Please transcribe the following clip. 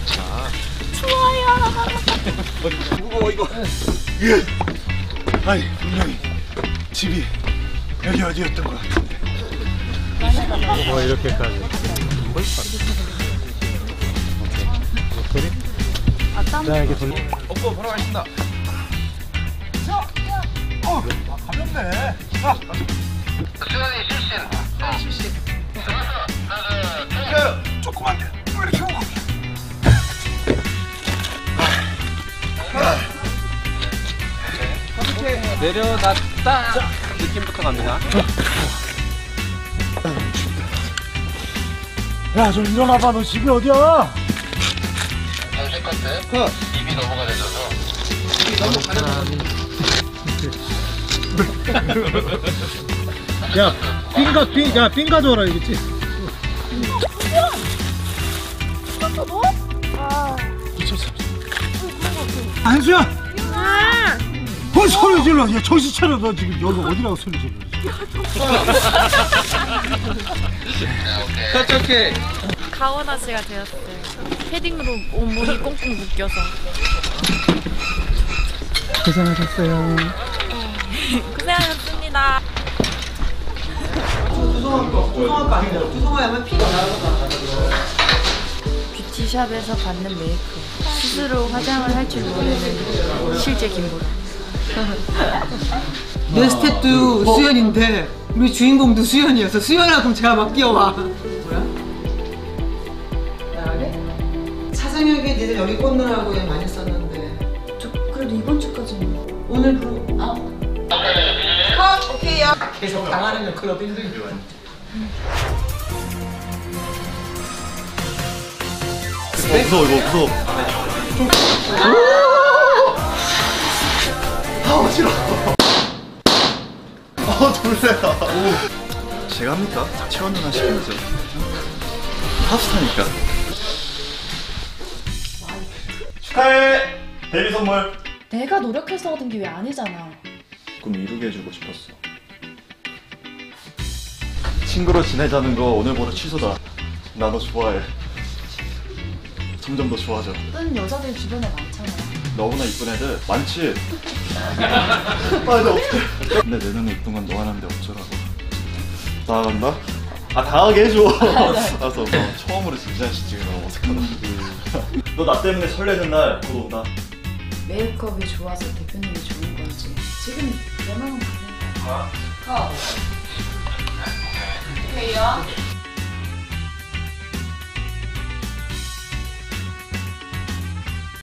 추워요. 이거. 예. 아니 분명히 집이 여기 어디였던 것 같은데. 뭐 이렇게까지. 소리? 아, 땀. 자 이렇게 돌려. 바로 가겠습니다. 가볍네. 수현이 실신. 조그만 데. 왜 이렇게 오고? 내려놨다 느낌부터 갑니다. 야, 좀 일어나봐. 너 집이 어디야? 당신 건데 입이 너무 가려져서 야, 핀 가져와라 이거지. 미쳤어. 한수야! 뭘 소리 질러? 야, 정신 차려. 너 지금 여기 어디라고 소리 질러? 오케이. 가오나 씨가 되었어요. 패딩으로 온몸이 꽁꽁 묶여서. 고생하셨어요. 고생하셨습니다. 뷰티샵에서 받는 메이크업. 스스로 화장을 할 줄 모르는 실제 김보라. 내 스탯도 수연인데 우리 주인공도 수연이어서 수연하고 제가 막 뛰어와. 뭐야? 나가게? 차상혁이 니들 여기 꽂느라고 많이 썼는데. 저 그래도 이번 주까지는. 오늘 오케이요. 계속 당하는 역할로 힘들게 좋아해. 무서워, 이거 무서워. 아, 싫어. 놀래라. 제가 합니까? 채원 누나 시켜야죠. 팝스타니까. 축하해! 데뷔 선물. 내가 노력해서 얻은 게 왜 아니잖아. 꿈 이루게 해주고 싶었어. 친구로 지내자는 거 오늘부로 취소다. 나 너 좋아해. 점점 더 좋아져. 예쁜 여자들 주변에 많잖아. 너무나 이쁜 애들 많지? 아, 근데 어떡해. 근데 내 눈에 이쁜 건 너 하나인데 어쩌라고. 나간다? 아, 당하게 해줘. 알았어. 너 처음으로 진지한 시즌이 너무 어색하다. 너 나 때문에 설레는 날 곧 온다. 메이크업이 좋아서 대표님이 좋은 건지 지금 내 마음은 그런가.